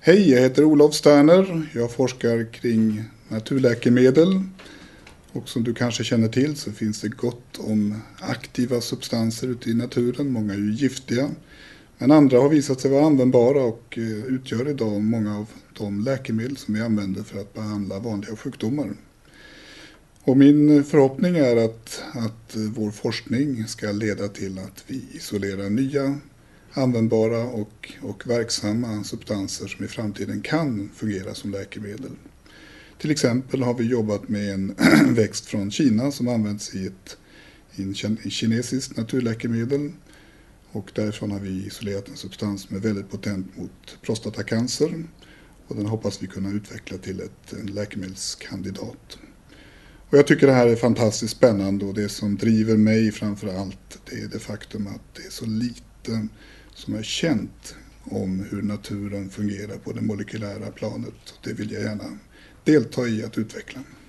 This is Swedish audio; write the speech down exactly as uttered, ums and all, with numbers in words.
Hej, jag heter Olof Sterner. Jag forskar kring naturläkemedel. Och som du kanske känner till så finns det gott om aktiva substanser ute i naturen. Många är ju giftiga. Men andra har visat sig vara användbara och utgör idag många av de läkemedel som vi använder för att behandla vanliga sjukdomar. Och min förhoppning är att, att vår forskning ska leda till att vi isolerar nya användbara och, och verksamma substanser som i framtiden kan fungera som läkemedel. Till exempel har vi jobbat med en växt från Kina som används i ett i en kinesiskt naturläkemedel. Och därifrån har vi isolerat en substans som är väldigt potent mot prostatacancer. Och den hoppas vi kunna utveckla till ett, en läkemedelskandidat. Och jag tycker det här är fantastiskt spännande, och det som driver mig framför allt det är det faktum att det är så lite som är känt om hur naturen fungerar på det molekylära planet. Det vill jag gärna delta i att utveckla.